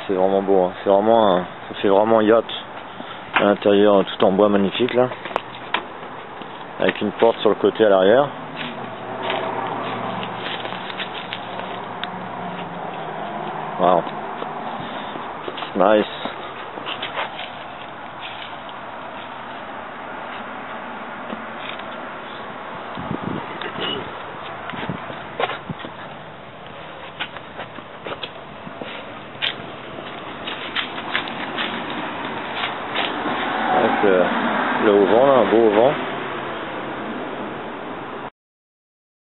c'est vraiment beau, hein. C'est vraiment ça fait vraiment yacht à l'intérieur, tout en bois magnifique là, avec une porte sur le côté à l'arrière. Wow, nice. Le haut vent là, un beau haut vent.